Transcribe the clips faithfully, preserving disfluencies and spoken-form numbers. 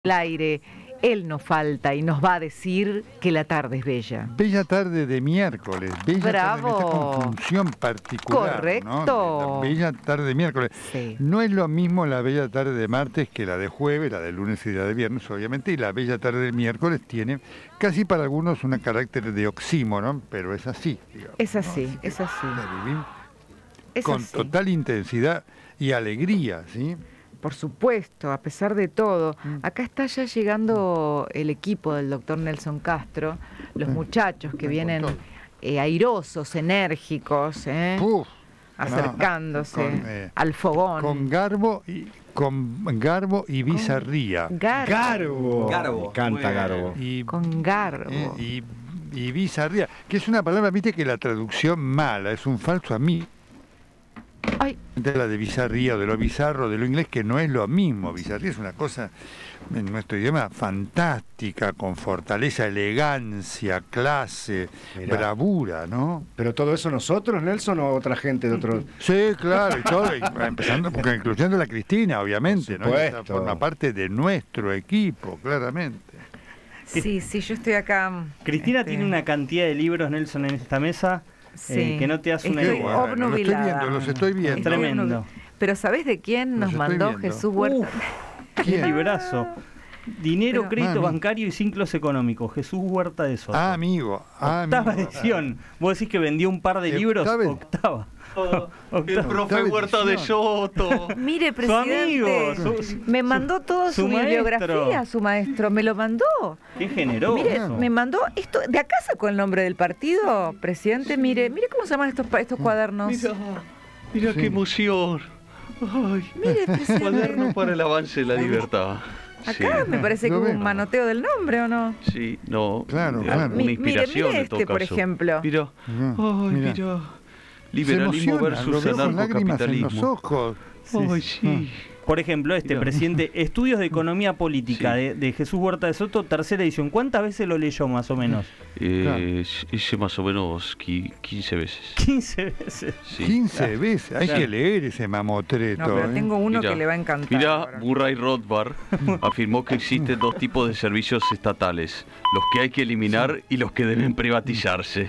el aire, él nos falta y nos va a decir que la tarde es bella. Bella tarde de miércoles, bella Bravo. tarde, esta conjunción particular, Correcto. ¿no? La bella tarde de miércoles. Sí. No es lo mismo la bella tarde de martes que la de jueves, la de lunes y la de viernes, obviamente, y la bella tarde de miércoles tiene casi para algunos un carácter de oxímoron, pero es así, digamos, Es así, ¿no? Así que es así. la vivimos Es con así. total intensidad y alegría, ¿sí? Por supuesto, a pesar de todo. Mm. Acá está ya llegando el equipo del doctor Nelson Castro, los Mm. muchachos que Con vienen todo. eh, airosos, enérgicos, ¿eh? Uf, acercándose no, con, eh, al fogón. con garbo y con garbo y bizarría. Garbo. Garbo. Garbo. Me encanta Muy Garbo. Y, Con garbo. eh, y, y bizarría, que es una palabra, viste, que la traducción mala, es un falso a mí. Ay, De la de bizarría o de lo bizarro, de lo inglés, que no es lo mismo. Bizarría es una cosa, en nuestro idioma, fantástica, con fortaleza, elegancia, clase, Mirá. bravura, ¿no? ¿Pero todo eso nosotros, Nelson, o otra gente de otros? Sí, claro, y todo, y empezando, porque incluyendo a la Cristina, obviamente, Por ¿no? Esa supuesto. forma parte de nuestro equipo, claramente. sí, sí, yo estoy acá. Cristina este, tiene una cantidad de libros, Nelson, en esta mesa sí. eh, que no te das una Estoy idea. Bueno, los estoy obnubilada. viendo, los estoy viendo. Estoy Tremendo. obnubilada. Pero ¿sabés de quién Los nos estoy mandó viendo. Jesús Huerta? Qué ¿Quién? librazo. Dinero, Pero- crédito Mami. bancario y ciclos económicos. Jesús Huerta de Soto. Ah, amigo, ah, Octava amigo. edición. ¿Vos decís que vendió un par de Eh, libros? octava- Octava. El Octava. profe Octava Huerta de edición. Soto. Mire, Su presidente, amigo, su- su- me mandó toda su su, bibliografía, maestro. su maestro, me lo mandó. Qué generoso. Mire, Claro. me mandó esto, de acá sacó el nombre del partido, presidente, mire, mire cómo se llaman estos, pa- estos cuadernos. Mira, mira Sí. qué emoción. Ay, Mire, presidente, cuaderno para el avance de la libertad. acá Sí, me parece que Lo hubo veo. un manoteo del nombre, ¿o no? sí, no. Claro, eh, claro. Una Mi- mire, inspiración mire en todo este, por caso. ejemplo. Mira, Mirá, ay, mirá. mira. Se Liberalismo emociona, lo versus veo con lágrimas en los anarcocapitalismo. ojos. Ay, sí. Por ejemplo, este, Mira. presidente, Estudios de Economía Política Sí. de, de Jesús Huerta de Soto, tercera edición. ¿Cuántas veces lo leyó más o menos? Eh, Hice más o menos qui- quince veces. quince veces. Sí. quince veces, hay Claro. que leer ese mamotreto. No, pero ¿eh? tengo uno Mira, que le va a encantar. Mira, ahora. Murray Rothbard afirmó que existen dos tipos de servicios estatales, los que hay que eliminar y los que deben privatizarse.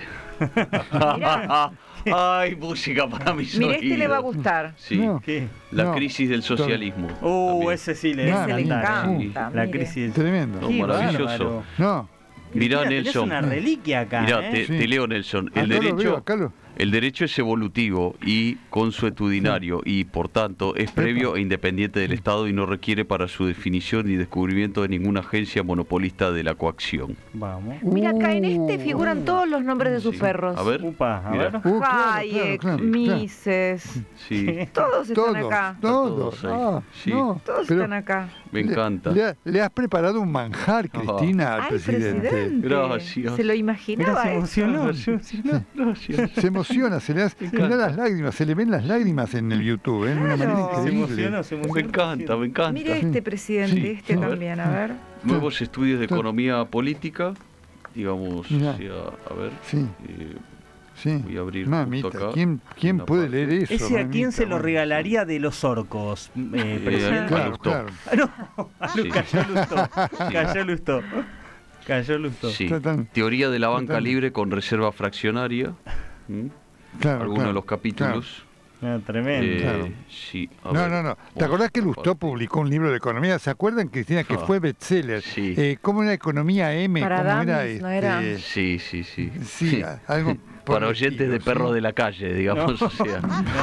Ay, música para mis Mire, este le va a oídos. gustar. Sí, No, ¿Qué? la no. crisis del socialismo. Uh, también. ese sí le Ese va a le encantar. encanta, La mire. crisis del Tremendo. No, Qué maravilloso. bárbaro. No, Mirá, Cristina, tenés Nelson. una reliquia acá, Mirá, ¿eh? te, Sí. te leo, Nelson. El acá lo derecho, veo, acá lo- el derecho es evolutivo y consuetudinario y, por tanto, es previo e independiente del Estado y no requiere para su definición ni descubrimiento de ninguna agencia monopolista de la coacción. Vamos. Mira, acá en este Uh, figuran todos los nombres de sus Sí. perros. A ver. Upa, a Mirá. ver. Uh, claro, claro, Hayek, claro, claro. Mises, Sí, todos están Todos, acá. todos. Todos ahí. Ah, Sí. no, Todos pero están acá. me le- encanta. Le, ha- le has preparado un manjar, Cristina, al Ay, presidente. presidente. Gracias. Se lo Mira, imaginaba se esto. emocionó, se emocionó. Gracias. Se emociona, se le, hace- Me le da encanta. las lágrimas, se le ven las lágrimas en el YouTube, ¿eh? de una Claro. manera Se increíble. emocionó, se emocionó. Me encanta, me encanta. Mire este presidente, Sí, este sí. también, a ver. Nuevos estudios de Sí. economía política, digamos, Mirá. o sea, a ver, Sí, eh, sí. voy a abrir Mamita, justo acá ¿quién, quién una puede parte. leer eso? ¿Ese a quién mamita? se lo Bueno. regalaría de los orcos, eh, Eh, presidente? Claro, Lustó. claro. No, Sí. cayó Lustó, cayó Lustó, cayó Lustó. Sí. Está tan- Teoría de la banca Total. libre con reserva fraccionaria, ¿m? claro, algunos claro, de los capítulos. No, tremendo. Eh, Claro. sí, a No, ver, no, no. ¿Te vamos acordás que por Lustó parte. publicó un libro de economía? ¿Se acuerdan, Cristina, que Ah, fue bestseller? sí. Eh, ¿Cómo era economía M? Para ¿Cómo era? dummies, ¿no era? este, Sí, sí, sí. Sí, algo por Para el oyentes estilo, de perros ¿sí? de la calle, digamos. No. O sea.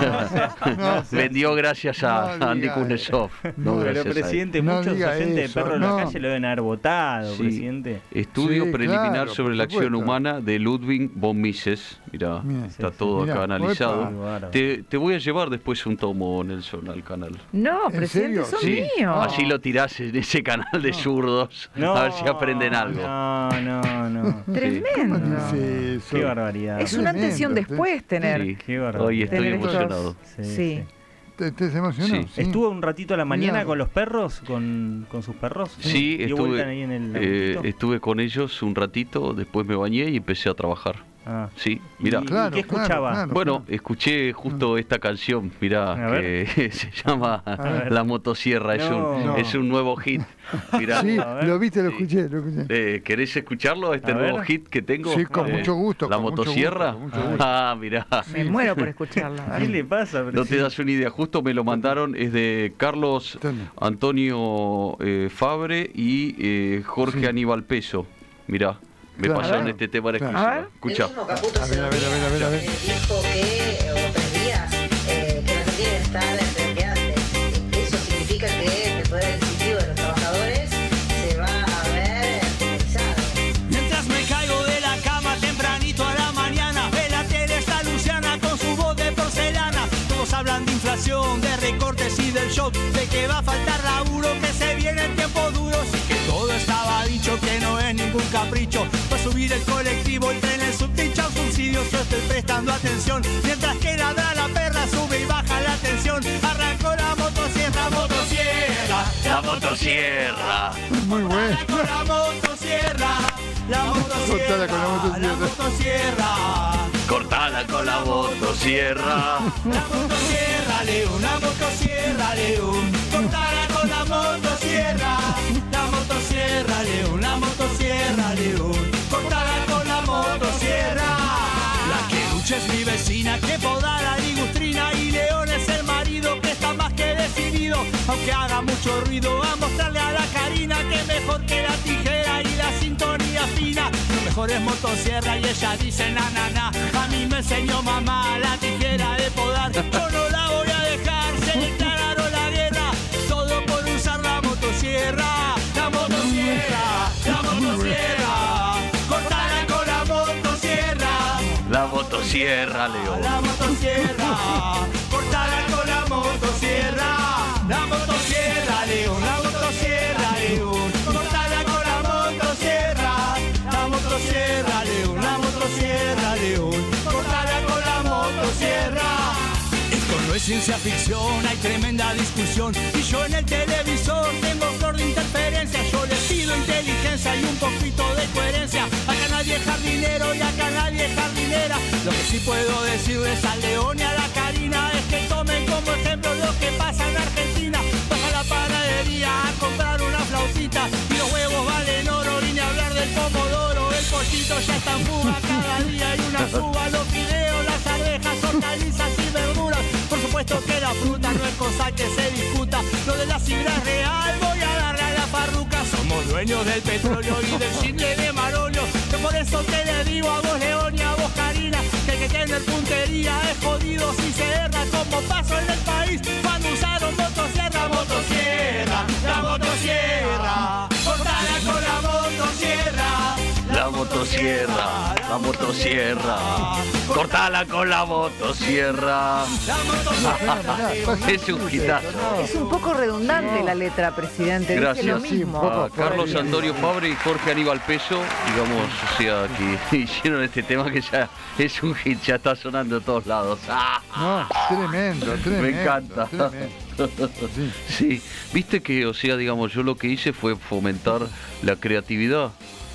No, Vendió gracias a No Andy diga Kuznetsov. No, No, Pero gracias a él. presidente, No muchos diga oyentes de eso, perros de no. la calle lo deben haber votado, Sí. presidente. Estudio Sí, preliminar claro, sobre por la acción supuesto. humana de Ludwig von Mises. Mirá, Mira, está sí, sí. todo Mirá, acá analizado. opa. Qué bárbaro. Te, te voy a llevar después un tomo, Nelson, al canal. No, ¿En presidente, serio? son Sí, míos. así lo tirás en ese canal de zurdos. No, a ver si aprenden algo. No, no, no. Tremendo. dice eso? Qué barbaridad. Es un antes y un Tremendo, después tener. Sí. Qué barbaridad. Hoy estoy Tener estos- emocionado. Sí, Sí. sí. ¿Te, te se emocionó? Sí. Sí. ¿Estuvo un ratito a la mañana Mirá. con los perros? ¿Con, con sus perros? Sí, ¿Dio vuelta estuve, ahí en el eh, autito? estuve con ellos un ratito, después me bañé y empecé a trabajar. Ah. Sí, mirá. ¿Y, Claro, ¿y qué escuchaba? claro, claro. Bueno, escuché justo esta canción, mirá, A ver. que se llama ver. La Motosierra, es, No. un, No. es un nuevo hit. Mirá, Sí, a ver. lo viste, lo Sí. escuché, lo escuché. eh, ¿querés escucharlo, este A nuevo ver. hit que tengo? Sí, con Eh, mucho gusto, ¿La con mucho Motosierra? gusto, con mucho gusto. Ah, mirá. Me muero por escucharla. ¿Qué le pasa? No te das una idea, justo me lo mandaron, es de Carlos Antonio. Antonio eh, Fabre y eh, Jorge Sí. Aníbal Peso. Mirá, me Claro. pasaron A ver. este tema en Claro. exclusiva. A ver. Escucha. El mismo Caputo A ver, a ver, a ver, a ver, a ver. eh, dijo que, o tres días, eh, que no se quiere estar entre que hace. Eso significa que el poder adquisitivo de los trabajadores se va a ver penalizado. Mientras me caigo de la cama tempranito a la mañana, en la tele está Luciana con su voz de porcelana. Todos hablan de inflación, de recortes y del shock, de que va a faltar laburo, que se vienen tiempos duros y que todo estaba dicho, que no es ningún capricho. Va a subir el colectivo, el tren, el subdicho, subsidios, yo estoy prestando atención. Mientras que ladra la perra, sube y baja la tensión. Arrancó la motosierra, motosierra, La motosierra. Muy bueno. con la motosierra, la Cortala con la motosierra, la motosierra. motosierra, Cortala con la motosierra. la motosierra, León, la motosierra, León, cortala con la motosierra, la motosierra, León, la motosierra, León, cortala con la motosierra. La que lucha es mi vecina, que poda la ligustrina, y León es el marido que está más que decidido, aunque haga mucho ruido, a mostrarle a la Karina que mejor que la tijera y la sintonía fina. Lo mejor es motosierra y ella dice na na na. A mí me enseñó mamá la tijera de podar. Yo no la voy a dejar, se declararon la guerra. Todo por usar la motosierra. La motosierra, la motosierra. Cortala con la motosierra. La motosierra, León. La motosierra, cortala con la motosierra. La motosierra, León, la motosierra, León, cortala con la motosierra. La motosierra, León, la motosierra, León, cortala con la motosierra. Esto no es ciencia ficción, hay tremenda discusión. Y yo en el televisor tengo flor de interferencia. Yo le pido inteligencia y un poquito de coherencia. Acá nadie es jardinero y acá nadie es jardinera. Lo que sí puedo decirles al León y a la Karina es que tomen como ejemplo lo que pasa en Argentina. Vas a la panadería a comprar una flautita y los huevos valen oro. Vine a hablar del pomodoro, el pollito ya está en fuga. Cada día hay una suba, los fideos, las arvejas, hortalizas y verduras. Por supuesto que la fruta no es cosa que se discuta. Lo de la fibra es real, voy a darle a la parruca. Somos dueños del petróleo y del chile de Marolio. Que por eso que le digo a vos, León, y a vos, Karina, que el que tiene puntería es jodido si se erra, como pasó en el país cuando usaron motosierra. Motosierra, la motosierra, cortala con la motosierra. La motosierra, la motosierra. Cortala con la motosierra. La motosierra. Es un hitazo. Es un poco redundante la letra, presidente. Dice Gracias. lo Sí, un mismo. poco. A Carlos Antonio Fabre y Jorge Aníbal Peso, digamos, o sea, que hicieron este tema que ya es un hit, ya está sonando de todos lados. ¡Ah! No, tremendo, tremendo. Me encanta. Tremendo. Sí. Sí, viste que, o sea, digamos, yo lo que hice fue fomentar la creatividad,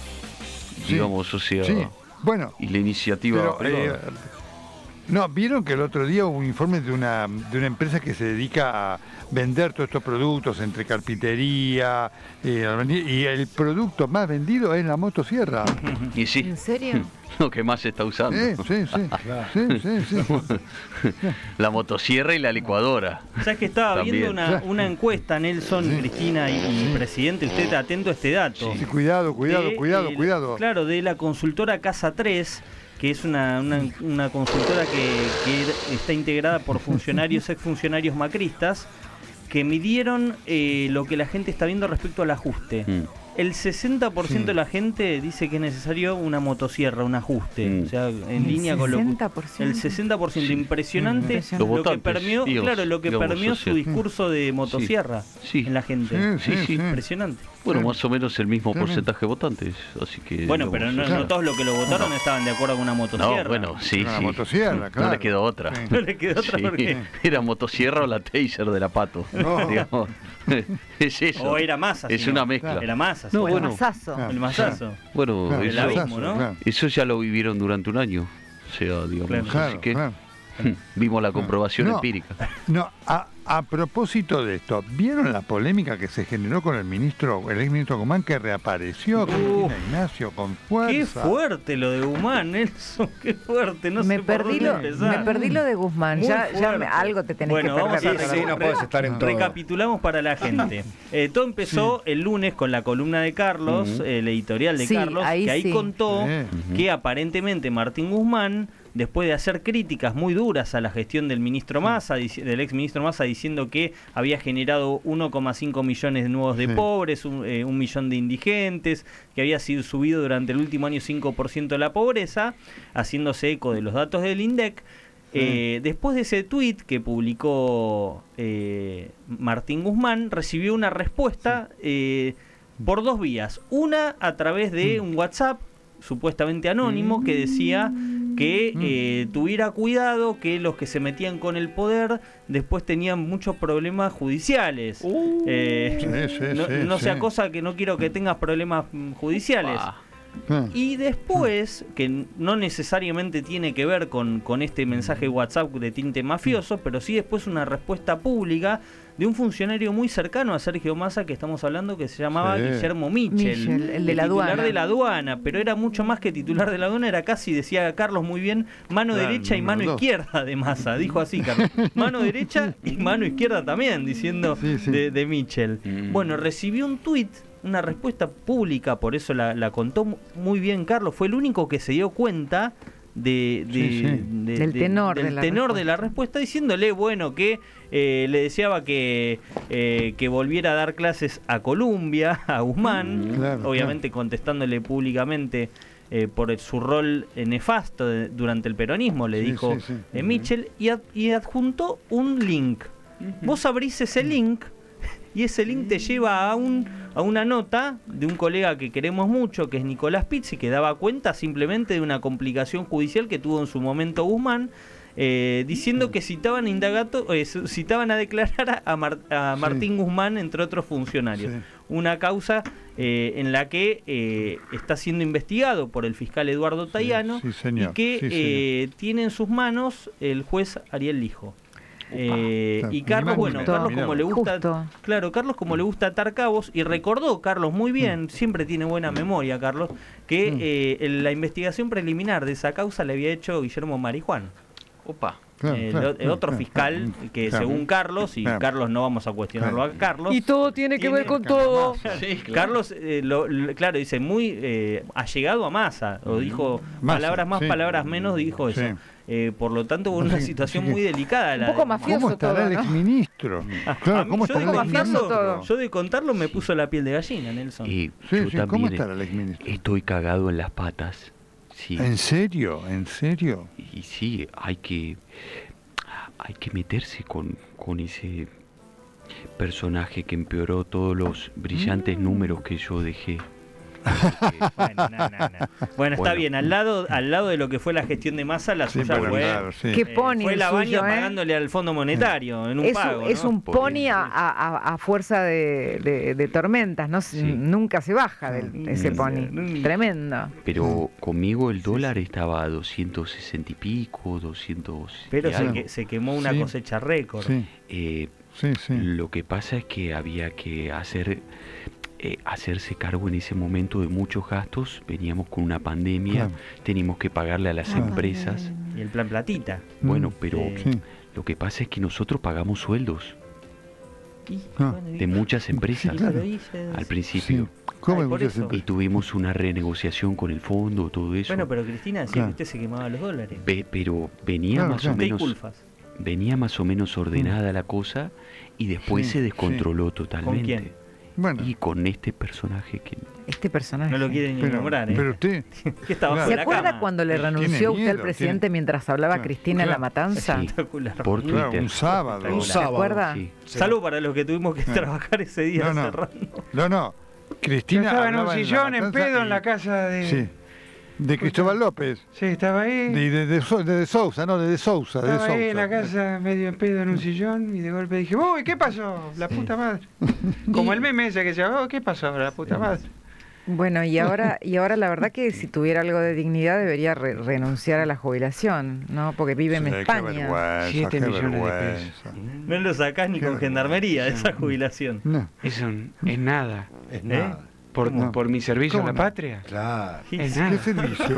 Sí. digamos, o sea, Sí. Bueno, y la iniciativa pero, privada. eh, no, vieron que el otro día hubo un informe de una, de una empresa que se dedica a vender todos estos productos entre carpintería eh, y el producto más vendido es la motosierra. Y sí, ¿En serio? lo que más se está usando. Sí, sí, sí. Sí, sí, sí. La motosierra y la licuadora. ¿Sabes que estaba También. viendo una, una encuesta, Nelson, Cristina y, y presidente? Usted atento a este dato. Sí, cuidado, cuidado, De, cuidado, eh, cuidado. Claro, de la consultora Casa tres, que es una, una, una consultora que, que está integrada por funcionarios, exfuncionarios macristas, que midieron eh, lo que la gente está viendo respecto al ajuste. Mm. El sesenta por ciento Sí. de la gente dice que es necesario una motosierra, un ajuste. Mm. O sea, en El línea con lo sesenta por ciento. el sesenta por ciento, Sí. impresionante, Impresionante. Los lo que votantes, permeó, Dios, claro, lo que digamos, permeó o sea, su discurso de motosierra Sí. en la gente. Sí, sí, sí. Impresionante. Bueno, más o menos el mismo Tremendo. porcentaje de votantes, así que... Bueno, digamos, pero no, o sea, no todos los que lo votaron estaban de acuerdo con una motosierra. No, bueno, sí, Una sí. motosierra, claro. No le quedó otra. Sí. No le quedó otra Sí, porque... era motosierra o la taser de la Pato. No. Digamos. Es eso. O era Massa. Es si una no. mezcla. Era Massa. No, sí. bueno. Masazo. Claro. El masazo. Bueno, Claro, el eso, abismo, ¿no? claro. eso ya lo vivieron durante un año. O sea, digamos, Claro. así Claro, que claro. vimos la comprobación No. empírica. No, a, a propósito de esto, ¿vieron la polémica que se generó con el ministro, el ex ministro Guzmán, que reapareció con Uf. Cristina Ignacio con fuerza? Qué fuerte lo de Guzmán, Nelson, qué fuerte. No me, sé por perdí dónde lo, empezar. me perdí lo de Guzmán. Muy Ya, ya me- fuerte. algo te tenés Bueno, que vamos perder. a Sí, para- sí, no puedes estar en todo. Recapitulamos para la gente. Eh, todo empezó el lunes con la columna de Carlos, Ujú. el editorial de Sí, Carlos, ahí que ahí sí. contó Sí. que aparentemente Martín Guzmán, después de hacer críticas muy duras a la gestión del ministro Massa, dici- del ex ministro Massa, diciendo que había generado uno coma cinco millones de nuevos de Sí. pobres, un, eh, un millón de indigentes, que había sido subido durante el último año cinco por ciento la pobreza, haciéndose eco de los datos del INDEC. Eh, después de ese tuit que publicó eh, Martín Guzmán, recibió una respuesta eh, por dos vías. Una a través de un WhatsApp supuestamente anónimo que decía que eh, tuviera cuidado, que los que se metían con el poder después tenían muchos problemas judiciales. Eh, Sí, sí, no sí, no sea sí. cosa que no quiero que tengas problemas mm, judiciales. Ah, Ah. Y después, que no necesariamente tiene que ver con, con este mensaje de WhatsApp de tinte mafioso, pero sí después una respuesta pública de un funcionario muy cercano a Sergio Massa, que estamos hablando, que se llamaba Sí. Guillermo Michel, Michel, el de la titular aduana. de la aduana, pero era mucho más que titular de la aduana, era casi, decía Carlos muy bien, mano Claro, derecha y número mano dos. izquierda de Massa, dijo así Carlos, mano derecha y mano izquierda también, diciendo Sí, sí. De, de Michel. Mm. Bueno, recibió un tuit, una respuesta pública, por eso la, la contó mu- muy bien Carlos, fue el único que se dio cuenta de, de- Sí, sí. de- Del de- tenor del de la tenor de la respuesta. respuesta, diciéndole, bueno, que eh, le deseaba que, eh, que volviera a dar clases a Columbia, a Guzmán, Claro, obviamente contestándole públicamente eh, por el- su rol eh, nefasto de- durante el peronismo, le Sí, dijo sí, sí. eh, Michel, y, ad- y adjuntó un link. Vos abrís ese link y ese link te lleva a un a una nota de un colega que queremos mucho, que es Nicolás Pizzi, que daba cuenta simplemente de una complicación judicial que tuvo en su momento Guzmán, eh, diciendo que citaban a indagato, eh, citaban a declarar a, Mar- a Sí. Martín Guzmán, entre otros funcionarios. Sí. Una causa eh, en la que eh, está siendo investigado por el fiscal Eduardo Tayano sí, señor. y que Sí, eh, tiene en sus manos el juez Ariel Lijo. Eh, Claro, y ni Carlos, más ni bueno, menos. Carlos como le gusta, Justo. claro, Carlos como le gusta atar cabos, y recordó Carlos muy bien, siempre tiene buena memoria Carlos, que Mm. eh, el- la investigación preliminar de esa causa le había hecho Guillermo Marijuán, opa. Claro, el, claro, o- el claro, otro claro, fiscal claro. que Claro. según Carlos, y Claro. Carlos no vamos a cuestionarlo Claro. a Carlos, Y todo tiene que Tiene- ver con todo. Sí, Carlos, eh, lo- lo- claro, dice muy eh, allegado a Massa, o dijo Massa, palabras más, sí. palabras menos, dijo eso. Sí. Eh, por lo tanto, hubo una Sí, situación así que- muy delicada. la Un poco de- mafioso ¿Cómo estará todo, el ¿no? exministro? Ah, Claro, a mí- ¿cómo yo estará de el contarlo exministro? todo. Yo de contarlo me puso la piel de gallina, Nelson. Y Sí, yo sí, ¿cómo también estará el exministro? estoy cagado en las patas. Sí. ¿En serio? ¿En serio? Y sí, hay que hay que meterse con, con ese personaje que empeoró todos los brillantes números que yo dejé. Bueno, no, no, no. Bueno, está Bueno. bien. Al lado, al lado de lo que fue la gestión de Massa, la Sí, suya pero fue, claro, sí. Qué eh, pony fue el la baña suyo, ¿eh? pagándole al Fondo Monetario en un Es, pago. un- es ¿no? un Por pony eso. a, a- a fuerza de, de- de tormentas, ¿no? Sí. Nunca se baja del- ese Mm. pony. Mm. Tremendo. Pero conmigo el dólar estaba a doscientos sesenta y pico, doscientos Pero y se, algo. que- se quemó una Sí. cosecha récord. Sí, Eh, sí, sí. Lo que pasa es que había que hacer eh, hacerse cargo en ese momento de muchos gastos. Veníamos con una pandemia, Claro. teníamos que pagarle a las Claro. empresas. Y el plan platita. Bueno, Mm, pero Sí. Sí. lo que pasa es que nosotros pagamos sueldos Y, Ah. bueno, y- de muchas empresas y claro. pero hice- al Sí. principio. ¿Cómo Ay, hay por muchas eso. Y empresas? tuvimos una renegociación con el fondo, todo eso. Bueno, pero Cristina decía Claro. que usted se quemaba los dólares. Ve- pero venía Claro, más claro. o Usted y menos culfas. venía más o menos ordenada la cosa y después Sí, se descontroló ¿Con totalmente. quién? Bueno, Y con este personaje que Este personaje. No lo quieren ni pero, nombrar, ¿eh? pero usted... que está bajo Claro. ¿Se la acuerda cama. cuando le Tiene renunció usted al miedo, presidente tiene- mientras hablaba Claro, Cristina en la claro. matanza? Espectacular. por Claro, Twitter un sábado. Un ¿Se sábado. acuerda? sí. Salvo para los que tuvimos que Claro. trabajar ese día No, no. cerrando. No, no. Yo Cristina estaba en un hablaba sillón en matanza pedo en y- la casa de... Sí. De Cristóbal López. Sí, estaba ahí. De, de, de, So- de, de Sousa, no, de, de Sousa. De Estaba ahí Sousa. en la casa medio en pedo en un sillón y de golpe dije, uy, ¿qué pasó? La puta madre. Como el meme ese que se llama, ¿qué pasó? La puta madre. Bueno, y ahora, y ahora la verdad que si tuviera algo de dignidad debería re- renunciar a la jubilación, ¿no? Porque vive en Sí, qué España. vergüenza, Siete qué millones de vergüenza. No lo sacás ni Qué con gendarmería de esa No. jubilación. No. Eso es nada. Es ¿Eh? nada. Por, ¿Cómo? por mi servicio a ¿Cómo la no? patria. Claro. Es ¿Qué nada. servicio?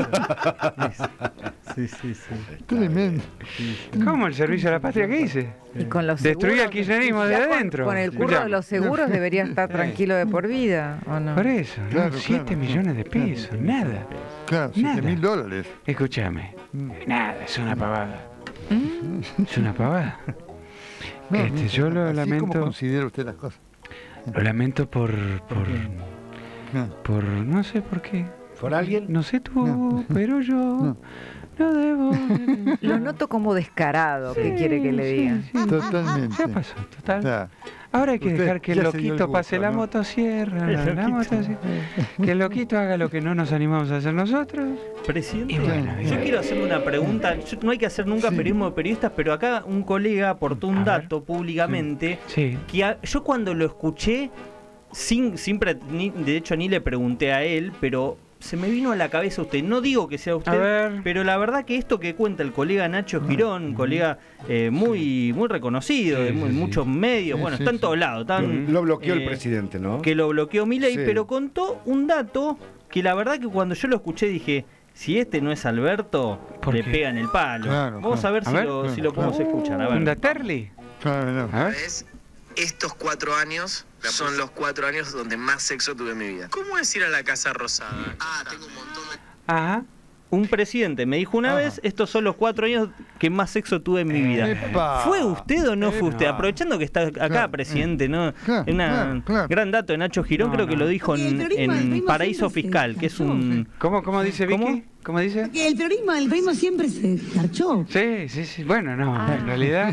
Sí, sí, sí. Tremendo. ¿Cómo el servicio a la patria que hice? Y con los Destruí seguros- el kirchnerismo de ya con- adentro. Con el curro Escuchame. de los seguros debería estar tranquilo de por vida, ¿o no? Por eso, ¿no? Claro, siete claro, millones de claro. pesos, nada. Claro, siete mil dólares. Escúchame, Mm. nada, es una pavada. ¿Mm? Es una pavada. No, Este, no, yo lo así lamento. como considera usted las cosas. Lo lamento por, por, No. por, no sé por qué. ¿Por alguien? No sé tú, No. pero yo No. no debo. Lo noto como descarado, que quiere que le diga. Sí, sí. Totalmente. Ya pasó, total. Ya. Ahora hay que Usted dejar que el ya se dio el loquito gusto, pase la ¿no? motosierra, El la, la loquito. motosierra. Que el loquito haga lo que no nos animamos a hacer nosotros. Presidente, Y bueno, yo bien. quiero hacerle una pregunta. Yo- no hay que hacer nunca Sí. periodismo de periodistas, pero acá un colega aportó un A ver. dato públicamente Sí. que a- yo cuando lo escuché, sin, sin pre- ni- de hecho ni le pregunté a él, pero se me vino a la cabeza usted. No digo que sea A usted, ver. pero la verdad que esto que cuenta el colega Nacho Girón, un colega eh, muy muy reconocido, Sí, de mu- sí, sí. muchos medios, Sí, bueno, sí, está en sí. todos lados, está en- Lo bloqueó el eh, presidente, ¿no? que lo bloqueó Milei, Sí. pero contó un dato que la verdad que cuando yo lo escuché dije, si este no es Alberto, ¿Por le qué? pega en el palo. Claro, Vamos claro. a ver, A si, ver, lo, claro, si lo podemos claro. escuchar. A ¿Un ver. Daterli? Claro, no. A ver. vez, estos cuatro años son los cuatro años donde más sexo tuve en mi vida. ¿Cómo es ir a la Casa Rosada? Ah, tengo un montón de... Ajá. Un presidente me dijo una Ajá. vez, estos son los cuatro años que más sexo tuve en mi vida. Epa. ¿Fue usted o no fue Eh, usted? no. Aprovechando que está acá, Claro, presidente, ¿no? claro, Una claro, claro. gran dato de Nacho Girón, No, creo que no. lo dijo Porque el en, periodismo- el en periodismo Paraíso siempre se Fiscal, que es un... ¿Cómo, cómo dice Vicky? ¿Cómo? ¿Cómo dice? Porque el periodismo, el periodismo siempre se garchó. Sí, sí, sí. Bueno, no, Ah. en realidad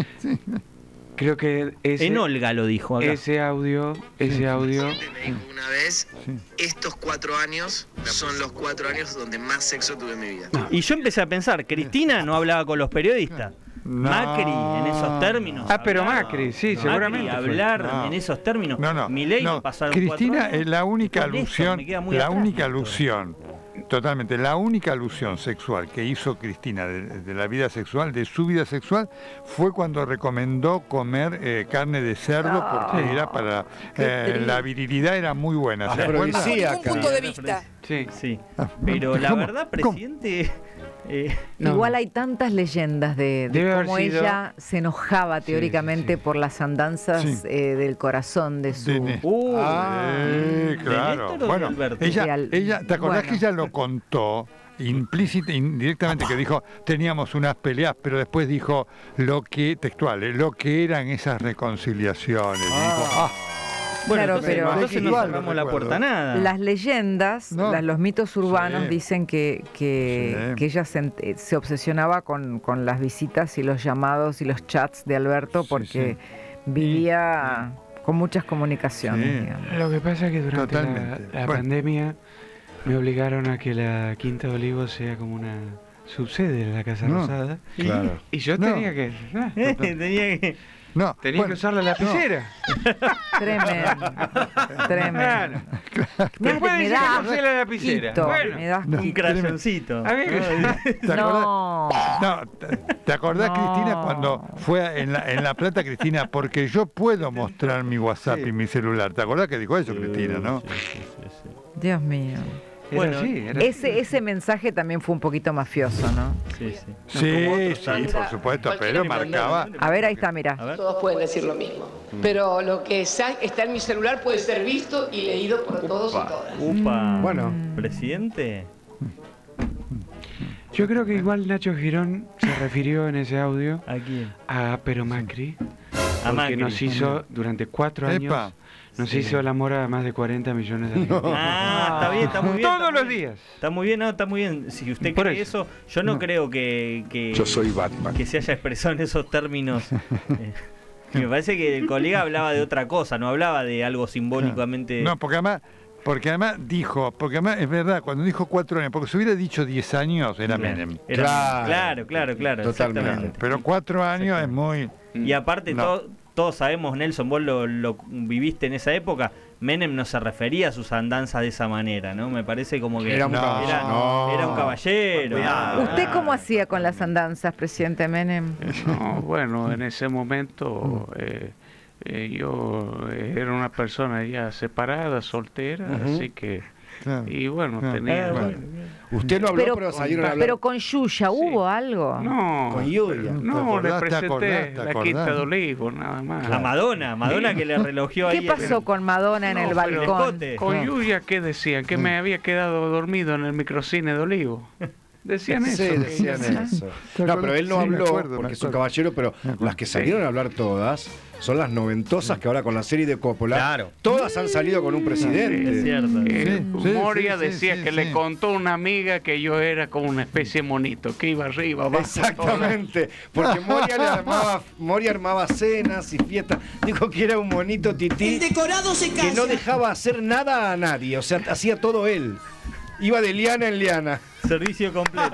creo que ese, En Olga lo dijo acá. ese audio, ese audio, Me dijo una vez, estos cuatro años son los cuatro años donde más sexo tuve en mi vida. Y yo empecé a pensar, Cristina no hablaba con los periodistas. No. Macri en esos términos. Ah, pero hablaba. Macri, sí, Macri, seguramente fue. hablar No. en esos términos. No, no. Milei no. no pasaron Cristina cuatro años. es la única Con esto alusión, me queda muy la atrás, única esto. alusión, totalmente, la única alusión sexual que hizo Cristina de, de la vida sexual, de su vida sexual, fue cuando recomendó comer eh, carne de cerdo porque Sí. era para eh, la virilidad era muy buena. ¿Se acuerdan? Afrodisíaca. sí. Sí. Ah, Pero la ¿cómo? verdad, ¿Cómo? presidente. eh, No. Igual hay tantas leyendas de, de Debe haber cómo sido- ella se enojaba teóricamente sí. por las andanzas Sí. eh, del corazón de su... De Ne- uh, Ah, ¿de claro. Néstor o de Bueno, Alberto? ella, De Al- ella, ¿te acordás bueno. que ella lo contó implícita, indirectamente, que dijo, teníamos unas peleas, pero después dijo lo que, textual, eh, lo que eran esas reconciliaciones. Y dijo, ah, bueno, Claro, entonces, pero- entonces no Igual lo cerramos la recuerdo. puerta a nada. Las leyendas, No. las- los mitos urbanos Sí. dicen que, que, Sí. que ella se, ent- se obsesionaba con, con las visitas y los llamados y los chats de Alberto Sí, porque vivía con muchas comunicaciones. Sí. digamos. Lo que pasa es que durante la, Totalmente. la Bueno. pandemia me obligaron a que la Quinta de Olivos sea como una subsede de la Casa No. Rosada. Claro. Y yo No. tenía que... ah, Tenía que. no, tenía bueno, que usar la lapicera. Tremendo. Tremendo. Claro. Me- Después me dice da que usé la lapicera. asquito, Bueno. me da No. Un asquito. crayoncito. A ver, ¿te acordás? No. No, ¿te, te acordás, No. Cristina, cuando fue en la, en La Plata, Cristina? Porque yo puedo mostrar mi WhatsApp Sí. y mi celular. ¿Te acordás que dijo eso, Cristina, no? Dios mío. Era Bueno, así, era Ese, ese mensaje también fue un poquito mafioso, ¿no? Sí, sí. Sí, sí, por supuesto, pero marcaba... A ver, ahí está, mira. A ver. Todos pueden decir lo mismo. Pero lo que sa- está en mi celular puede ser visto y leído por todos y todas. Upa. Bueno. Presidente. Yo creo que igual Nacho Girón se refirió en ese audio ¿A quién? a Pero Macri, A porque Macri. nos hizo durante cuatro años, Epa. nos Sí. hizo el amor a más de cuarenta millones de argentinos. Ah, está bien, está muy bien. Todos está muy los bien. días. Está muy bien, no, está muy bien. Si usted Por cree eso. eso, yo no, No. creo que, que, Yo soy Batman. que se haya expresado en esos términos. Eh, me parece que el colega hablaba de otra cosa, no hablaba de algo simbólicamente. No, porque además Porque además dijo, porque además es verdad, cuando dijo cuatro años, porque si hubiera dicho diez años era Menem. Era- claro, claro, claro, Totalmente. exactamente. Pero cuatro años es muy... Y aparte, No. to- todos sabemos, Nelson, vos lo, lo viviste en esa época, Menem no se refería a sus andanzas de esa manera, ¿no? Me parece como que Era un caballero. era, No. era un caballero. ¿Usted cómo hacía con las andanzas, presidente Menem? No, bueno, en ese momento eh, eh, yo eh, era una persona ya separada, soltera, Ujú. así que... Claro. Y bueno, Claro. tenía... Eh, bueno. Usted no habló, pero, Pero, salieron a hablar. pero con Yuya, ¿hubo algo? No, Con Yuya. no, ¿Te le acordás? ¿Te presenté acordás? ¿Te la acordás? Quinta de Olivo, nada más. A Madonna, Madonna que le relogió ahí. ¿Qué pasó con Madonna en No, el pero- balcón? Con Yuya, ¿qué decían? Que me había quedado dormido en el microcine de Olivo. Decían eso. Sí, que- decían eso. ¿Te No, acuerdas? pero él no Sí, me habló acuerdo, me porque es un acuerdo. caballero, pero Me acuerdo. las que salieron a hablar todas son las noventosas que ahora con la serie de Coppola, Claro. todas han salido con un presidente. Es cierto. Eh, Sí, sí, Moria sí, sí, decía sí, que sí. le contó a una amiga que yo era como una especie de monito, que iba arriba, abajo. Exactamente, porque Moria le armaba, Moria armaba cenas y fiestas, dijo que era un monito tití decorado se que no dejaba hacer nada a nadie, o sea, hacía todo él. Iba de liana en liana. Servicio completo.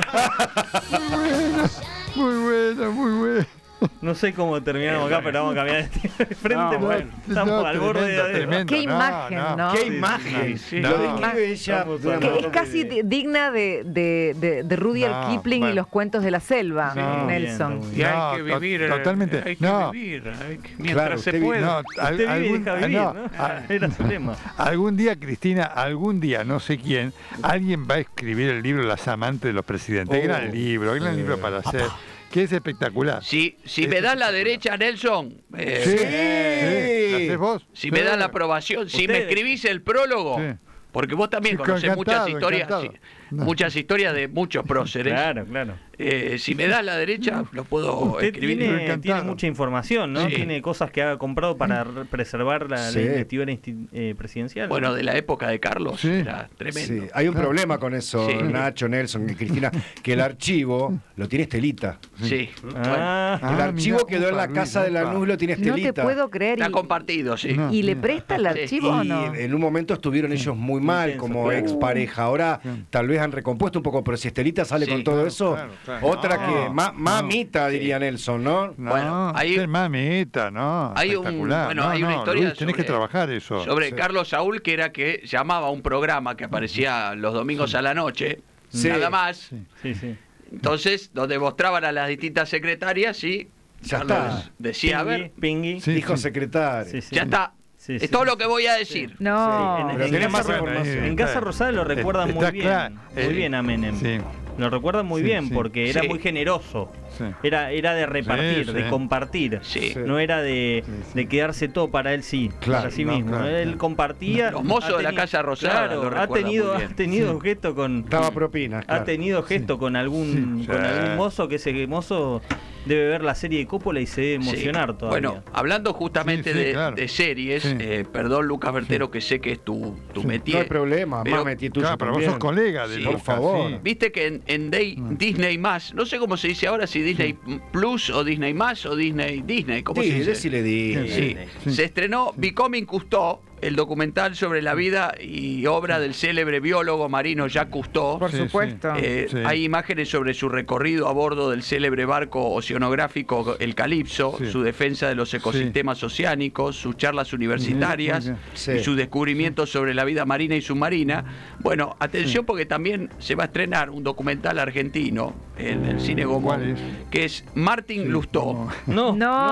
Muy bueno, muy bueno. No sé cómo terminamos acá, pero vamos a cambiar de frente. No, porque bueno. Estamos No, al borde tremendo, de... tremendo. Qué No, imagen, no. ¿no? ¡Qué Sí, imagen! sí, sí. Lo No. describe ella Vamos de una a- Que manera es muy casi bien. di- digna de, de, de, de Rudyard No, Kipling bueno. y los cuentos de la selva, No. Nelson. Bien, Y hay No, que to- vivir. eh, totalmente. Hay que No. vivir. hay que- mientras Claro, se usted vi- pueda. No, al- Usted vive y algún, deja vivir, no, ¿no? a- Era su lema. algún día, Cristina, algún día, no sé quién, alguien va a escribir el libro Las amantes de los presidentes. Oh. Gran libro, gran Eh. libro para hacer, que es espectacular. Si, si me das la derecha, Nelson, eh, Sí, Sí. sí. ¿La hacés vos? si me Sí. das la aprobación, si me Ustedes- escribís el prólogo, Sí. porque vos también Sí, conocés encantado, muchas historias, encantado. sí, No. muchas historias de muchos próceres. Claro, claro. Eh, si me das la derecha, lo puedo Usted escribir. tiene, encantado. tiene mucha información, ¿no? Sí. Tiene cosas que ha comprado para re- preservar la, Sí. la investidura insti- eh, presidencial. Bueno, de la época de Carlos, Sí. era tremendo. Sí, hay un problema con eso, Sí. Nacho, Nelson y Cristina, que el archivo lo tiene Estelita. Sí. Ah, Ah, el archivo mirá, quedó en upa, la Luis, casa de la upa. Nuz, lo tiene No Estelita. te puedo creer. Está Y, compartido, sí. No. ¿Y le presta el Sí. archivo o Y no? en un momento estuvieron ellos muy mal Intenso, como claro. expareja. Ahora tal vez han recompuesto un poco, pero si Estelita sale Sí, con todo claro, eso, claro, claro. otra No, que ma- mamita, diría Nelson, ¿no? No, Bueno, hay- qué mamita, ¿no? hay un- Espectacular. bueno, No, hay una no, historia Luis, tenés sobre- que trabajar eso. Sobre Sí. Carlos Saúl, que era que llamaba a un programa que aparecía los domingos a la noche, Sí. nada más. sí, sí. Entonces, donde mostraban a las distintas secretarias y Ya Carlos está. decía, a ver, Pingui. Sí, Dijo sí. secretario. Sí, sí. ya está. Sí, Es sí. todo lo que voy a decir. No. Sí, en- Pero en tiene Casa más Ro- información. En Casa Rosada lo recuerdan muy Está bien. claro. Muy Eh, bien a Menem. Sí. Lo recuerdan muy Sí, bien sí. porque era Sí. muy generoso. Sí. Era, era de repartir, Sí, de sí. compartir. Sí. Sí. No era de, Sí, sí. de quedarse todo para él sí, Claro, para sí no, mismo. claro, Él claro. compartía. Los mozos ha de la teni- Casa Rosada claro, lo ha recuerdan tenido, muy ha bien. tenido Sí. gesto con. Daba propinas, Ha claro. tenido gesto con algún Sí. con Sí. algún mozo que ese mozo debe ver la serie de Coppola y se debe Sí. emocionar todavía. Bueno, hablando justamente Sí, sí, de, claro. de series, Sí. eh, perdón Lucas Bertero, que sé que es tu, tu Sí. métier. No hay problema, pero- más metí tú Claro, pero vos también. sos colega de Sí. Lucas, Por favor. sí. Viste que en, en Day- Disney más, no sé cómo se dice ahora, si Disney Plus o Disney más o Disney Disney, ¿cómo Sí, se dice? decile di. Sí. Sí. Se estrenó Becoming Cousteau, el documental sobre la vida y obra del célebre biólogo marino Jacques Cousteau. Por Sí, supuesto. Eh, Sí. Hay imágenes sobre su recorrido a bordo del célebre barco oceanográfico El Calipso, Sí. su defensa de los ecosistemas oceánicos, sus charlas universitarias Muy bien. Sí. y sus descubrimientos sobre la vida marina y submarina. Bueno, atención porque también se va a estrenar un documental argentino en el cine Gomón, ¿Cuál es? que es Martin Lustó. No,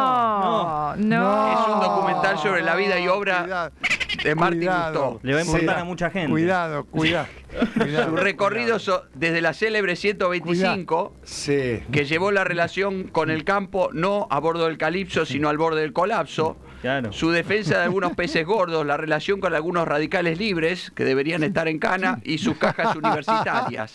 No, no. Es un documental sobre la vida y obra Cuidado, de Martin cuidado. Lustó. le va a importar Sí. a mucha gente. Cuidado, cuidado. cuidado. Su recorrido so- desde la célebre ciento veinticinco, Sí. que llevó la relación con el campo no a bordo del Calipso, sino al borde del colapso. Claro. Su defensa de algunos peces gordos, la relación con algunos radicales libres que deberían estar en cana y sus cajas universitarias.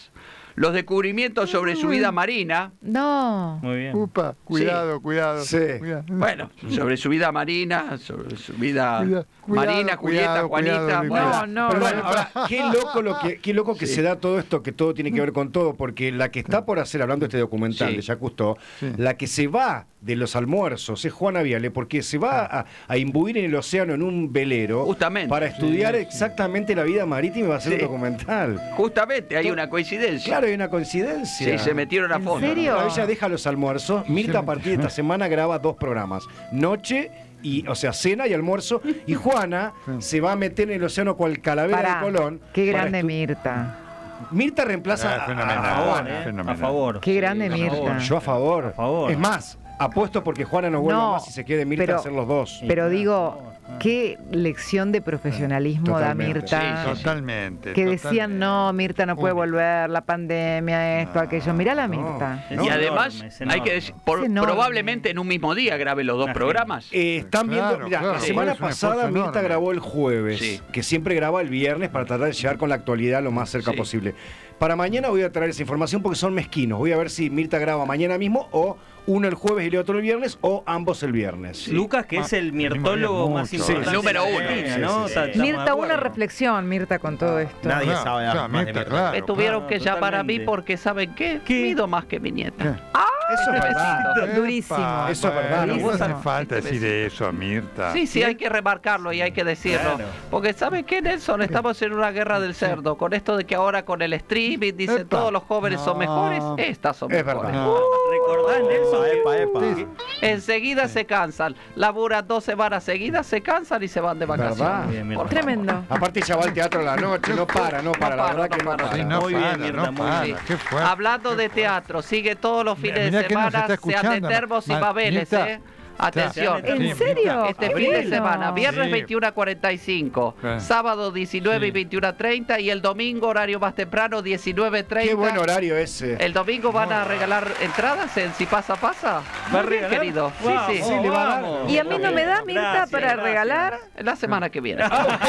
los descubrimientos sobre su vida marina. No. Muy bien. Upa, cuidado, Sí. cuidado. Sí. Cuidado. Bueno, sobre su vida marina, sobre su vida Cuida- marina, cuidado, Julieta, cuidado, Juanita. cuidado, bueno. No, no. Pero no. bueno, ahora, qué loco lo que, qué loco que Sí. se da todo esto, que todo tiene que ver con todo, porque la que está por hacer, hablando de este documental Sí. de Jacques Cousteau, Sí. la que se va de los almuerzos es Juana Viale, porque se va a, a imbuir en el océano en un velero Justamente. para estudiar exactamente la vida marítima y va a hacer Sí. un documental. Justamente, hay una coincidencia. Claro, hay una coincidencia. Sí, se metieron a ¿En fondo. serio? Claro, ella deja los almuerzos. Mirta, a partir de esta semana, graba dos programas. Noche y, o sea, cena y almuerzo. Y Juana se va a meter en el océano cual calavera Pará, de Colón. qué para grande estu- Mirta. Mirta reemplaza Ah, a- fenomenal. a, A favor, Juana. ¿eh? Fenomenal. A favor. Qué grande Sí, a Mirta. favor. Yo a favor. A favor. Es más, apuesto porque Juana no vuelva No, más y se quede Mirta pero- a hacer los dos. Pero digo, qué lección de profesionalismo Totalmente. da Mirta. Sí, sí, sí. Totalmente. Que decían, totalmente. no, Mirta no puede Única. volver, la pandemia, esto, No, aquello. Mirá la no. Mirta. Es Y además, enorme, es hay enorme. que decir, por- Es enorme. probablemente en un mismo día grabe los dos Una programas. Eh, están Claro, viendo, mira, claro, la sí. semana es un pasada esfuerzo Mirta enorme. grabó el jueves, Sí. que siempre graba el viernes para tratar de llegar con la actualidad lo más cerca Sí. posible. Para mañana voy a traer esa información porque son mezquinos. Voy a ver si Mirta graba mañana mismo o uno el jueves y el otro el viernes o ambos el viernes. Lucas, que es el mirtólogo mucho. más Sí, importante. el número de la uno. Argentina, Sí, ¿no? sí, sí. Está- estamos de Mirta, una acuerdo. reflexión, Mirta, con todo esto. Nadie Claro, sabe claro, más de Mirta, Mirta. claro, Me tuvieron no, que llamar a mí totalmente. porque, ¿saben qué? ¿Qué? Mido más que mi nieta. Eso es verdad. Epa, Durísimo. Eso es verdad, bueno, no No hace durísimo. falta decir eso, Mirta. Sí, sí, hay que remarcarlo y hay que decirlo. Claro. Porque ¿saben qué, Nelson? Estamos en una guerra del cerdo. Con esto de que ahora con el streaming dicen Epa. todos los jóvenes son No. mejores, estas son Es mejores. verdad. No. ¿Recordás, Nelson? que- Epa, epa. Sí. Enseguida se cansan. Laburan dos semanas seguidas, se cansan y se van de vacaciones. ¿Verdad? Bien, Mirta. Por Tremendo. Aparte ella va al teatro a la noche, no para, no para, la para, verdad no que no para. para. Sí, no Muy bien, para, Mirta, no muy para. bien. Qué fuerte. Hablando de teatro, sigue todos los fines Mirá de que nos semana, está sean de escuchando. Termos y Ma- Babeles, Mirta, ¿eh? Atención. ¿En Sí, serio? Este Qué fin de bueno. semana, viernes Sí. veintiuna a cuarenta y cinco, Claro. sábado diecinueve y Sí. veintiuna a treinta y el domingo horario más temprano diecinueve treinta. Qué buen horario ese. El domingo van a regalar entradas en Si Pasa Pasa. ¿Va a Muy bien, regalar? querido. Sí, Vamos, sí. Sí, le va a dar. vamos. ¿Y a mí no me da, Mirta, Gracias, para gracias. regalar? La semana que viene.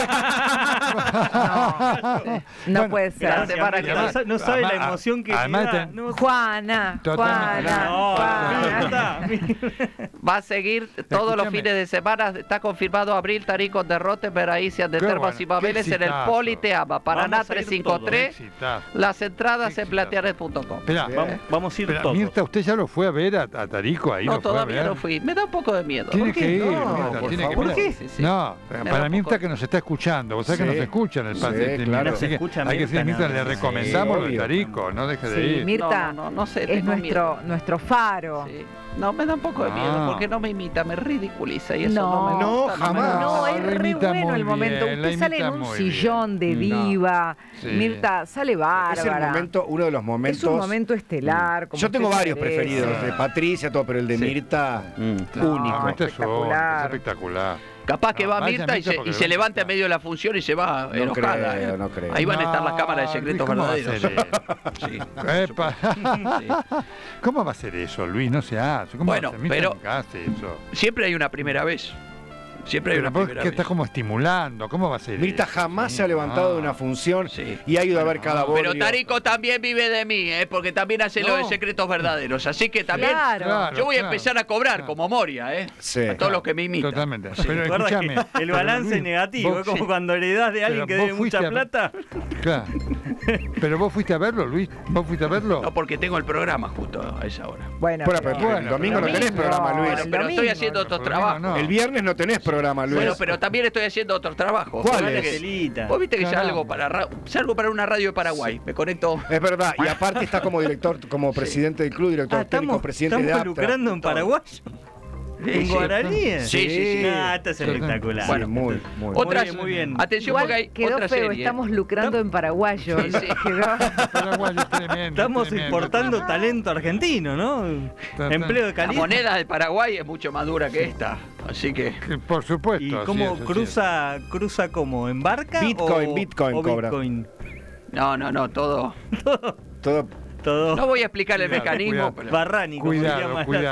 No Bueno, puede ser. La semana que No, viene. sa- no sabe la Además- emoción que además me da. te- No, Juana, Totalmente. Juana, no, Juana. Mirta. Va a seguir todos los Escúchame. fines de semana. Está confirmado Abril Taricos de Rottenberg, Aicias de Qué Termas bueno, y Babeles qué en el exitazo. Politeama. Paraná Vamos a ir trescientos cincuenta y tres. Exitazo. Las entradas Qué en plateanet punto com. Espera, Vamos, vamos a ir espera, todos. Mirta, ¿usted ya lo fue a ver a, a Tarico ahí? No, lo fue a todavía ver? no fui. Me da un poco de miedo. Tiene ¿Por qué? que ir, No, Mirta, por tiene que favor. ir. ¿Por qué? Sí, sí. No, Me da para un Mirta poco- que nos está escuchando, vos sabés Sí. que nos escuchan el Sí, pase de claro. Mirta, así que Escucha hay que decir, Mirta, Mirta, no, le sí, recomendamos lo de obvio. Tarico, no deje de Sí, ir. Mirta, No, no, no sé, es tengo nuestro, miedo. nuestro faro. Sí. No, me da un poco de miedo No. porque no me imita, me ridiculiza y eso No. no, me No, gusta. me jamás. No, No, es lo re imita bueno muy el momento. bien, la Usted sale en imita un muy sillón de bien. diva. Sí. Mirta, sale Es el bárbara. momento, uno de los momentos. Es un momento estelar. como Yo tengo usted varios merece. preferidos, de Patricia, todo, pero el de Sí. Mirta, Mm. No, único. Mirta es único, espectacular. es espectacular. Capaz que No, va vaya Mirta y Mirta se, porque y lo se va a levanta en escuchar. medio de la función y se va No enojada. creo, ¿eh? no creo. Ahí van a estar las cámaras de secretos Luis, ¿cómo va a verdaderos. ser eso? Sí. Epa. Sí. ¿Cómo va a ser eso, Luis? No se hace. ¿Cómo Bueno, va a ser? Mirta pero- nunca hace eso. Siempre hay una primera vez. Siempre hay Pero una vos primera que vez. estás como estimulando. ¿Cómo va a ser Mirta eso? jamás Sí, se ha levantado no. de una función Sí. y ha ido a ver cada bodrio. Pero Tarico también vive de mí, ¿eh? Porque también hace lo de No. secretos verdaderos. Así que también Claro. Claro, yo voy a claro. empezar a cobrar Claro. como Moria, ¿eh? Sí. A todos los que me imitan. Totalmente. Sí. Pero Recuerda que escúchame. el pero, balance Luis, es negativo, vos- es como sí. cuando heredás de alguien Pero que vos debe fuiste mucha a- plata. Claro. Pero vos fuiste a verlo, Luis. ¿Vos fuiste a verlo? No, porque tengo el programa justo a esa hora. Bueno, Bueno, pero- pero el Bueno, domingo no pero- tenés programa, Luis. Bueno, el pero estoy domingo. haciendo No, otros por lo menos trabajos. no. El viernes no tenés programa, Luis. Bueno, pero también estoy haciendo otros trabajos. ¿Cuáles? Vos viste que- Celita. Vos viste que Caramba. salgo para, ra- salgo para una radio de Paraguay. Me conecto. Es verdad, y aparte está como director, como presidente del club, director Ah, técnico, estamos, presidente de estamos APTA. lucrando en paraguayo. ¿En Sí. guaraníes? Sí, sí, sí. Ah, esto es espectacular. Bueno, muy, muy. Otras, bien, muy bien. Atención Igual porque hay quedó otra feo, serie. estamos lucrando en paraguayo. Sí, sí. Quedó- Paraguay es tremendo. Estamos tremendo. importando talento argentino, ¿no? Total. Empleo de La calidad. moneda de Paraguay es mucho más dura que esta. Así que. Que, Por supuesto. ¿Y sí, cómo eso cruza, cruza como? ¿En barca? Bitcoin, o, Bitcoin o cobra. Bitcoin? No, no, no, todo. Todo Todo No voy a explicar el Cuidado, mecanismo. cuidado. pero- Barrani, como Cuidado, diría cuidado. Maratón.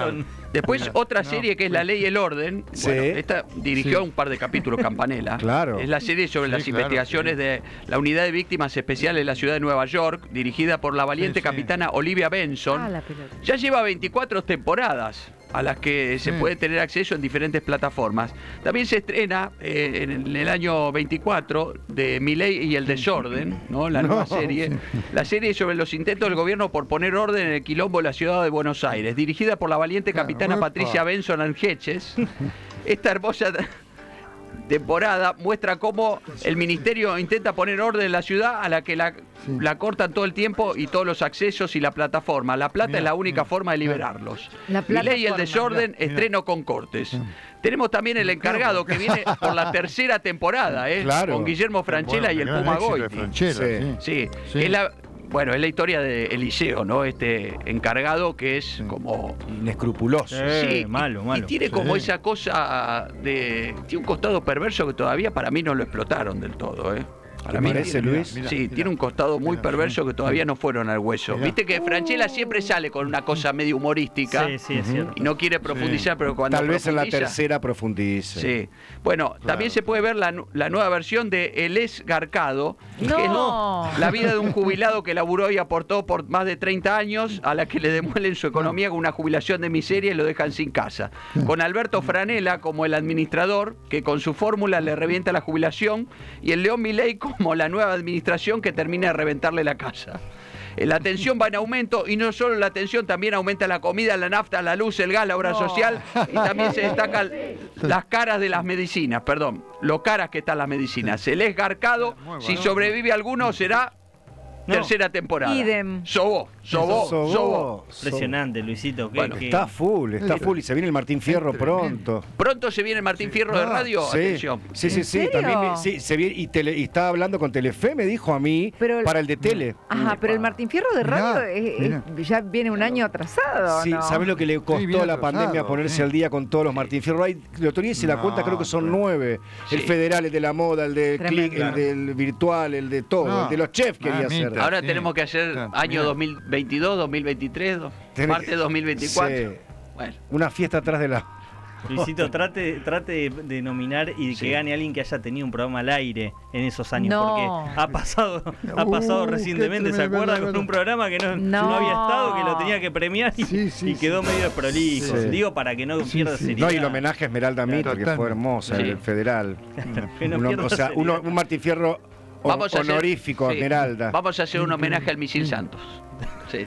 Después Mira, otra no, serie que es La Ley y el Orden. Sí. Bueno, esta dirigió Sí. un par de capítulos Campanella. Claro. Es la serie sobre Sí, las claro, investigaciones sí. de la Unidad de Víctimas Especiales de la Ciudad de Nueva York, dirigida por la valiente Sí, sí. capitana Olivia Benson. Ah, la pelota. Ya lleva veinticuatro temporadas a las que se Sí. puede tener acceso en diferentes plataformas. También se estrena eh, en el año veinticuatro de Milei y el desorden, ¿no? La nueva No, serie. sí. La serie sobre los intentos del gobierno por poner orden en el quilombo de la ciudad de Buenos Aires, dirigida por la valiente Claro, capitana uepa. Patricia Benson Angeches. Esta hermosa temporada muestra cómo el ministerio intenta poner orden en la ciudad a la que la, la cortan todo el tiempo y todos los accesos y la plataforma. La plata Mirá, es la única mirá, forma de mirá. liberarlos. La Milei y el plataforma. desorden, Mirá, mirá. estreno con cortes. Tenemos también el encargado que viene por la tercera temporada, ¿eh? Claro. Con Guillermo Franchella Bueno, y el gran Puma éxito de Goiti. Franchella, Sí. sí. Sí, Sí. es la, bueno, es la historia de Eliseo, ¿no? Este encargado que es como... Inescrupuloso. Eh, Sí, malo, y, malo. y tiene como Sí. esa cosa de... Tiene un costado perverso que todavía para mí no lo explotaron del todo, ¿eh? Para ¿Te mí parece, tiene- Luis? Mira, sí, mira. tiene un costado muy Mira, perverso sí. que todavía no fueron al hueso. Mira. Viste que Franchella siempre sale con una cosa medio humorística Sí, sí, es cierto. y no quiere profundizar, pero cuando Tal vez en la profundiza- tercera profundice. Sí. Bueno, también se puede ver la, nu- la nueva versión de El Esgarcado, que es No. la vida de un jubilado que laburó y aportó por más de treinta años, a la que le demuelen su economía con una jubilación de miseria y lo dejan sin casa. Con Alberto Franella como el administrador, que con su fórmula le revienta la jubilación, y el León Milei como la nueva administración que termina de reventarle la casa. Eh, La tensión va en aumento y no solo la tensión, también aumenta la comida, la nafta, la luz, el gas, la obra social y también se destacan las caras de las medicinas, perdón, lo caras que están las medicinas. El esgarcado, si sobrevive alguno, será No. tercera temporada. Idem. Sobó, sobó, Sobó. sobó. Impresionante, Luisito. que- Bueno, que- Está full, está full. Y se viene el Martín Fierro pronto. Pronto se viene el Martín Fierro de radio, Sí, atención. sí, sí, ¿En sí, serio? también vi- sí, se viene, y, tele- y estaba hablando con Telefe, me dijo a mí, Pero el- para el de tele. Ajá, pero el Martín Fierro de Mirá, radio es- es- mirá. ya viene un año atrasado, Sí, ¿no? ¿sabes lo que le costó bien a la atrasado, pandemia ponerse sí. al día con todos los Martín Fierro? Hay, lo tenía hice la No, cuenta, creo que son pero- nueve. El Sí. federal, el de la moda, el del Tremendo. click, el del virtual, el de todo, No. el de los chefs quería Mamita. hacer. Ahora Sí. tenemos que hacer Claro, año mira. dos mil veintidós, dos mil veintitrés, do- Tiene parte que- dos mil veinticuatro. Sí. Bueno, Una fiesta atrás de la... Luisito, trate, trate de, de nominar y de Sí. que gane alguien que haya tenido un programa al aire en esos años. No. Porque ha pasado, ha pasado Uh, qué recientemente, ¿se tremendo, acuerda? verdad, Con un verdad. programa que no, No. no había estado, que lo tenía que premiar y, Sí, sí, y quedó sí. medio desprolijo. Sí. Digo, para que no Sí, pierda sí. seriedad. No, y el homenaje a Esmeralda Mitre, que Totalmente. fue hermosa, Sí. el federal. Que no Uno- pierda o sea, seriedad. uno- un Martín Fierro ho- vamos a hacer- honorífico a sí, Esmeralda. Vamos a hacer un homenaje al Misil Santos. Sí.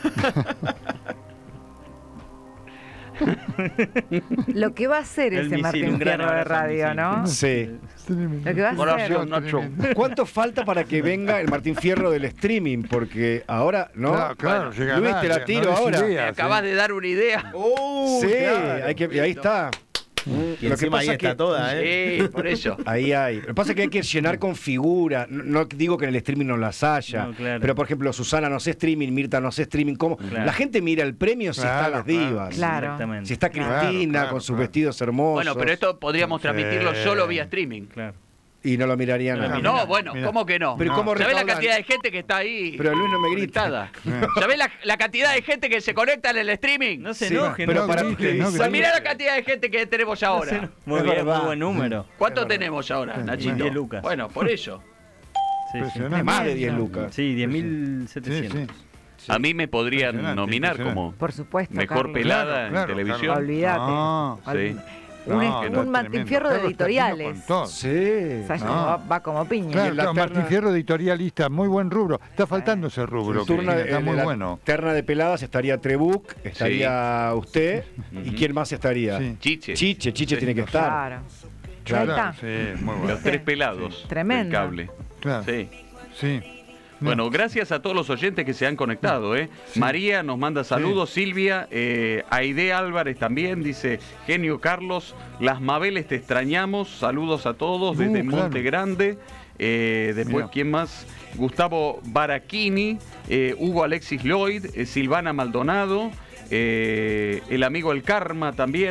Lo que va a hacer El ese misil, Martín un gran Fierro de abrazo al radio, misil. ¿no? Sí. Lo que va a hacer. Oración, Nacho. ¿Cuánto falta para que venga el Martín Fierro del streaming? Porque ahora, ¿no? Claro, claro, Bueno, llega Luis, nada, te la no tiro des ahora. Me ideas, acabas ¿eh? de dar una idea. Sí, claro. hay que, y ahí está. Y Lo que encima ahí pasa está que- toda, ¿eh? Sí, por eso. Ahí hay. Lo que pasa es que hay que llenar con figuras. No, no digo que en el streaming no las haya. No, claro. Pero, por ejemplo, Susana no sé streaming, Mirta no sé streaming. ¿Cómo? Claro. La gente mira el premio si Claro, están las claro. divas. Claro. Exactamente. Si está Claro, Cristina claro, con sus claro. vestidos hermosos. Bueno, pero esto podríamos transmitirlo Sí. solo vía streaming. Claro. Y no lo mirarían. No, a mí. No, bueno, Mira. ¿cómo que no? Pero ¿cómo ¿Sabés la recaudan? cantidad de gente que está ahí? Pero Luis no me grita. conectada? ¿Sabés la, la cantidad de gente que se conecta en el streaming? No se Sí, enojen, pero no, para- no, que- no, Pues mirá la cantidad de gente que tenemos no se ahora. eno- Muy Es bien, verdad. muy buen número. ¿Cuánto tenemos ahora, Nachito? diez lucas. Bueno, por eso. Sí, sí. Impresionante. Más de diez lucas. Sí, diez mil Sí, setecientos. sí. A mí me podrían Impresionante, nominar impresionante. como Por supuesto. mejor Carlos. pelada Claro, en claro, televisión. claro. Olvídate. No, sí. Un, No, un no, Martín tremendo. Fierro de Carlos está editoriales. con todo. Sí. O sea, No. va, va como piña. Claro, en la claro, terna- Martín Fierro, editorialista, muy buen rubro. Está faltando ese rubro, En turno Cristina, de- está de muy la bueno. terna de peladas estaría Trebuc, estaría usted. ¿Y quién más estaría? Sí. Chiche. Chiche, Chiche Sí. tiene que estar. Claro. Claro, Ahí está. sí, muy bueno. Los tres pelados Tremendo. del cable. Claro, Sí. sí. Bueno, gracias a todos los oyentes que se han conectado. ¿eh? Sí. María nos manda saludos, Silvia, eh, Aide Álvarez también, dice Genio Carlos, las Mabeles te extrañamos, saludos a todos desde Uh, claro. Monte Grande. Eh, después, Mirá. ¿quién más? Gustavo Barachini, eh, Hugo Alexis Lloyd, eh, Silvana Maldonado, eh, el amigo El Karma también.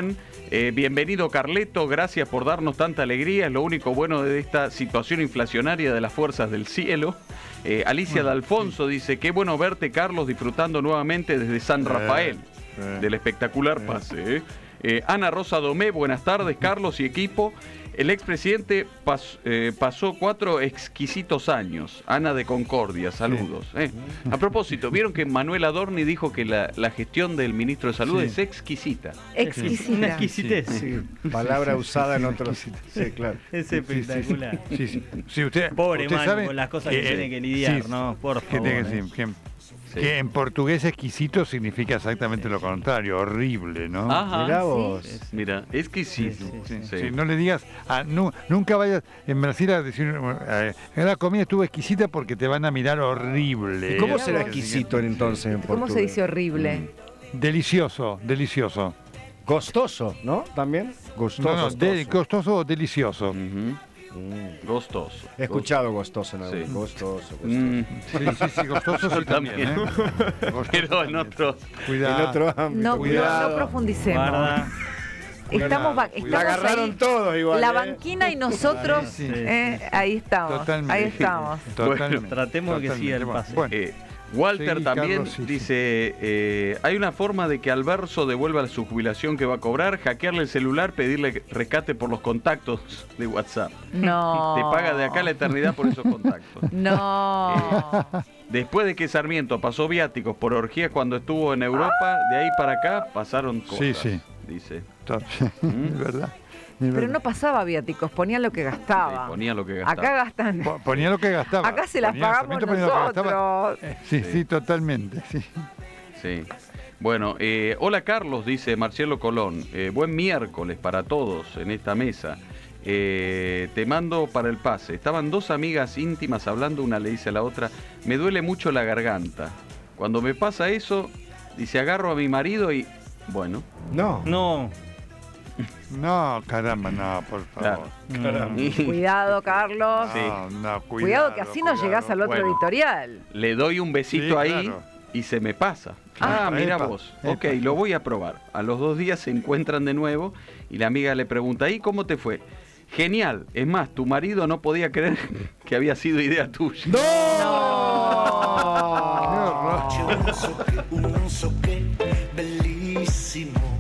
Eh, bienvenido Carleto, gracias por darnos tanta alegría, es lo único bueno de esta situación inflacionaria de las fuerzas del cielo. Eh, Alicia D'Alfonso dice, qué bueno verte Carlos disfrutando nuevamente desde San Rafael, Eh, eh, del espectacular eh. pase. ¿eh? Eh, Ana Rosa Domé, buenas tardes Carlos y equipo. El expresidente pas, eh, pasó cuatro exquisitos años. Ana de Concordia, saludos. Eh. A propósito, ¿vieron que Manuel Adorni dijo que la, la gestión del ministro de Salud Sí. es exquisita? Exquisita. Una exquisitez. Sí, palabra usada en otros. Sí, claro. Es espectacular. Sí, sí. Sí, usted, Pobre usted Manu sabe con las cosas que eh, tiene que lidiar, sí, ¿no? Por que favor. tiene que ¿eh? decir, que, que en portugués exquisito significa exactamente lo contrario, horrible, ¿no? Ajá. Mirá vos. Sí. Mira, exquisito. Sí, Sí. sí, no le digas, a- nu- nunca vayas en Brasil a decir, eh, la comida estuvo exquisita porque te van a mirar horrible. ¿Y cómo Eh, será que- exquisito entonces en ¿Cómo portugués? se dice horrible? Delicioso, delicioso. Gostoso, ¿no? También. Gostoso. No, no, de- costoso o delicioso. Ujú. Gostoso. He escuchado gostoso, ¿no? Sí. Gostoso, gostoso. Mm. Sí, sí, sí, gostoso sí también, ¿eh? Gostoso Pero en también. otro. Cuidado. En otro ámbito. No, no, cuidado. no profundicemos. Guarda. Estamos, va- Cuidado. estamos La agarraron ahí. todos igual. La ¿eh? banquina y nosotros, Sí, sí. eh, ahí estamos. Totalmente. Ahí estamos. Totalmente. Tratemos de que siga el Totalmente. pase. Bueno, Eh, Walter Sí, también Carlos, sí, sí. dice, eh, hay una forma de que Alverso devuelva su jubilación que va a cobrar, hackearle el celular, pedirle rescate por los contactos de WhatsApp. No. Te paga de acá a la eternidad por esos contactos. No. Después de que Sarmiento pasó viáticos por orgías cuando estuvo en Europa, de ahí para acá pasaron cosas, Sí, sí. dice. to- es verdad. es Pero verdad. no pasaba viáticos, ponía lo que Sí, gastaba. ponía lo que gastaba. Acá gastan. Po- Ponía lo que gastaba. Acá se las Ponía pagamos Sarmiento, ponía lo que gastaba. nosotros. Eh, Sí, sí, totalmente. Sí. Sí. Bueno, eh, hola Carlos, dice Marcelo Colón. Eh, buen miércoles para todos en esta mesa. Eh, te mando para el pase. Estaban dos amigas íntimas hablando, una le dice a la otra, me duele mucho la garganta. Cuando me pasa eso, dice, agarro a mi marido y... Bueno. No. No. No, caramba, no, por favor. Claro. Cuidado, Carlos. Sí. No, no, Cuidado, cuidado, que así no cuidado. llegás al otro Bueno. editorial. Le doy un besito Sí, ahí claro. y se me pasa. Ah, Ah, mira epa, vos. epa. Ok, lo voy a probar. A los dos días se encuentran de nuevo y la amiga le pregunta, ¿y cómo te fue? Genial. Es más, tu marido no podía creer que había sido idea tuya. ¡No! ¡Qué horror! Un soque bellissimo.